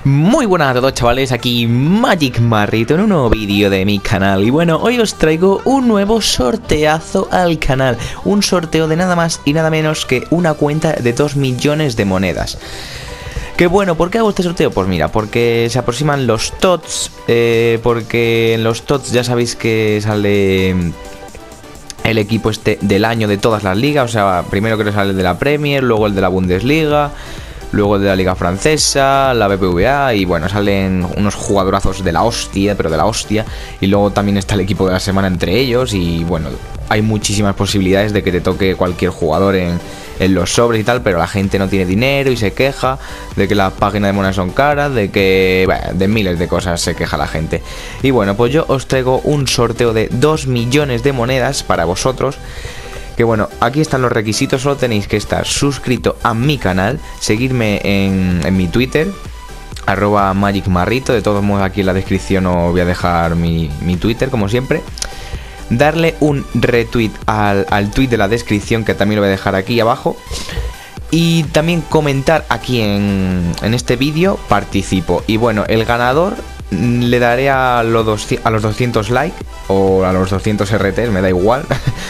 Muy buenas a todos, chavales, aquí Magic Marrito en un nuevo vídeo de mi canal. Y bueno, hoy os traigo un nuevo sorteazo al canal. Un sorteo de nada más y nada menos que una cuenta de 2 millones de monedas. Que bueno, ¿por qué hago este sorteo? Pues mira, porque se aproximan los TOTS. Porque en los TOTS ya sabéis que sale el equipo este del año de todas las ligas. O sea, primero creo que sale el de la Premier, luego el de la Bundesliga, luego el de la Liga Francesa, la BBVA, y bueno, salen unos jugadorazos de la hostia, pero de la hostia. Y luego también está el equipo de la semana entre ellos. Y bueno, hay muchísimas posibilidades de que te toque cualquier jugador en los sobres y tal, pero la gente no tiene dinero y se queja de que las páginas de monedas son caras, de que, bueno, de miles de cosas se queja la gente. Y bueno, pues yo os traigo un sorteo de 2 millones de monedas para vosotros. Que bueno, aquí están los requisitos. Solo tenéis que estar suscrito a mi canal, seguirme en mi Twitter, @magicmarrito. De todos modos, aquí en la descripción os voy a dejar mi Twitter, como siempre. Darle un retweet al tweet de la descripción, que también lo voy a dejar aquí abajo. Y también comentar aquí en este vídeo, participo. Y bueno, el ganador le daré a los 200 likes o a los 200 RT, me da igual.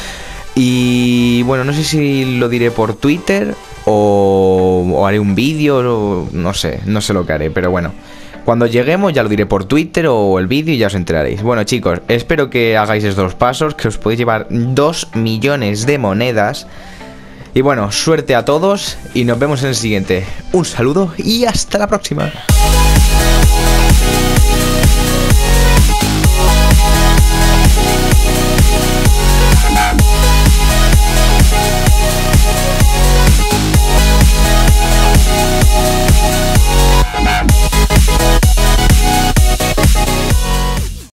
Y bueno, no sé si lo diré por Twitter o haré un vídeo, no sé lo que haré, pero bueno, cuando lleguemos ya lo diré por Twitter o el vídeo y ya os enteraréis. Bueno, chicos, espero que hagáis estos dos pasos, que os podéis llevar 2 millones de monedas. Y bueno, suerte a todos y nos vemos en el siguiente. Un saludo y hasta la próxima.